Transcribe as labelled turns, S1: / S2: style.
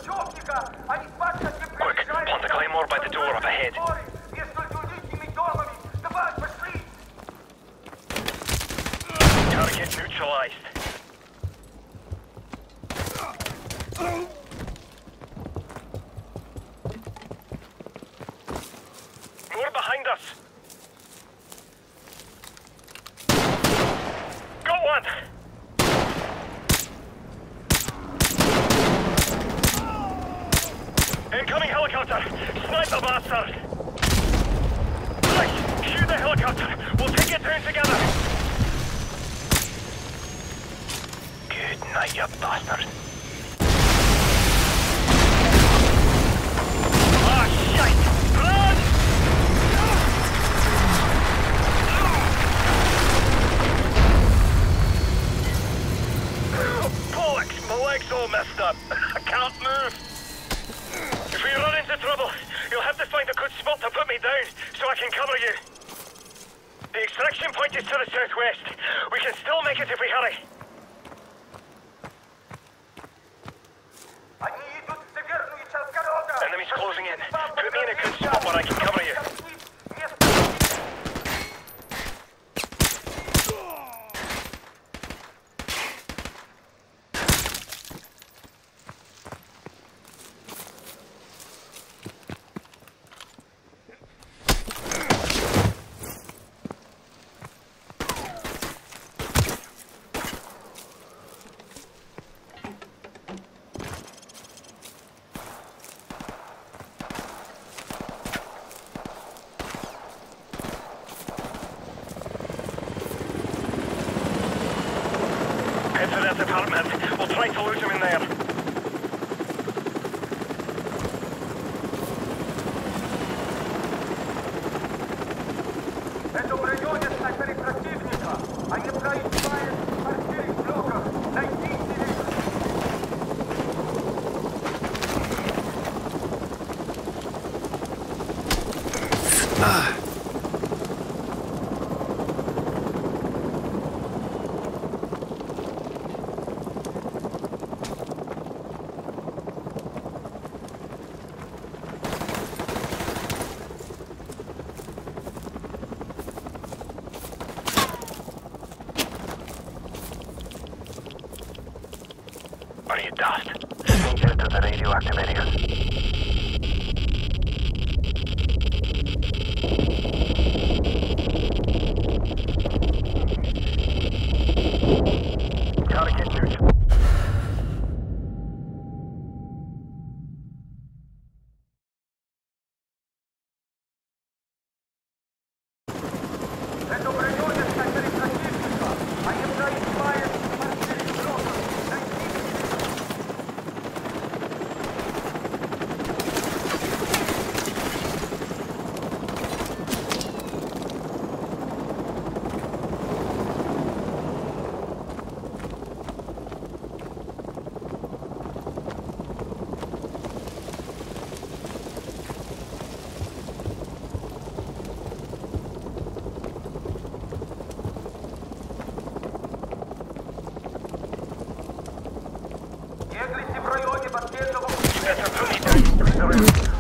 S1: Quick, plant the claymore by the door up ahead. Target neutralized. More behind us. Got one. Incoming helicopter! Snipe the bastard! Right, shoot the helicopter! We'll take it down together! Good night, you bastard! Ah, shite! Run! Bollocks! My leg's all messed up! I can't move! If we run into trouble, you'll have to find a good spot to put me down, so I can cover you. The extraction point is to the southwest. We can still make it if we hurry. Enemies closing in. Put me in a good spot where I can cover you. Head to that apartment. We'll try to loot him in there.
S2: В этом районе снайперы противника. Они проезжают в квартире в блоках. Найдите их.
S1: Are you dust? Danger to the radioactive area. Target neutral.
S2: В этом районе снайперы противника. Они проезжают в квартире в блоках. Найдите их. Беглите в районе последнего...
S1: You better put me down.